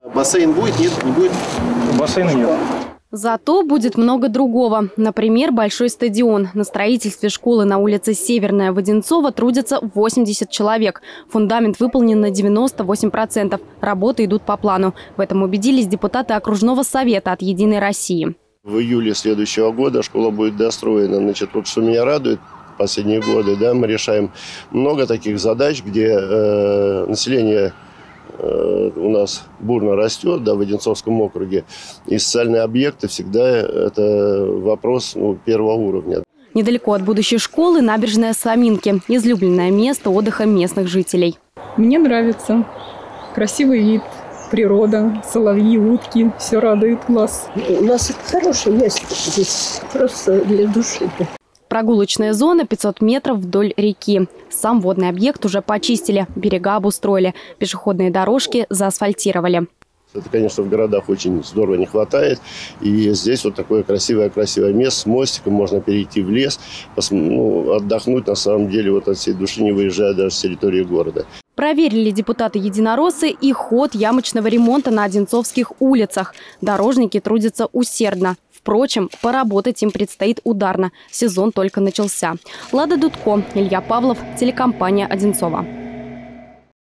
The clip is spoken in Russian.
Бассейн будет? Нет, не будет? Бассейна нет. Зато будет много другого. Например, большой стадион. На строительстве школы на улице Северная в Одинцово трудятся 80 человек. Фундамент выполнен на 98%. Работы идут по плану. В этом убедились депутаты окружного совета от «Единой России». В июле следующего года школа будет достроена. Значит, вот что меня радует, последние годы, да, мы решаем много таких задач, где население у нас бурно растет, да, в Одинцовском округе. И социальные объекты всегда это вопрос первого уровня. Недалеко от будущей школы набережная Саминки. Излюбленное место отдыха местных жителей. Мне нравится. Красивый вид, природа, соловьи, утки. Все радует глаз. У нас это хорошее место здесь. Просто для души. Прогулочная зона 500 метров вдоль реки. Сам водный объект уже почистили, берега обустроили, пешеходные дорожки заасфальтировали. Это, конечно, в городах очень здорово не хватает. И здесь вот такое красивое место с мостиком. Можно перейти в лес, отдохнуть на самом деле вот от всей души, не выезжая даже с территории города. Проверили депутаты-единороссы и ход ямочного ремонта на одинцовских улицах. Дорожники трудятся усердно. Впрочем, поработать им предстоит ударно. Сезон только начался. Лада Дудко, Илья Павлов, телекомпания «Одинцово».